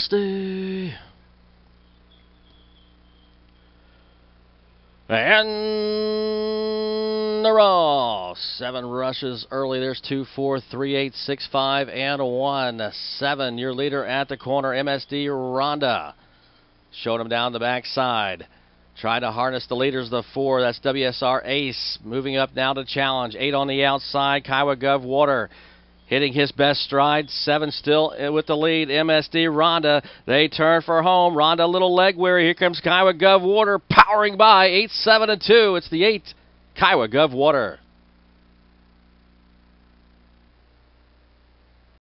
MSD. And the raw. 7 rushes early. There's 2, 4, 3, 8, 6, 5, and 1. 7. Your leader at the corner, MSD Rhonda. Showed him down the backside. Tried to harness the leaders, the 4. That's WSR Ace. Moving up now to challenge. 8 on the outside. Kiowa Guv Water hitting his best stride. 7 still with the lead. MSD Rhonda. They turn for home. Rhonda a little leg weary. Here comes Kiowa Guv Water powering by. 8, 7, and 2. It's the 8 Kiowa Guv Water.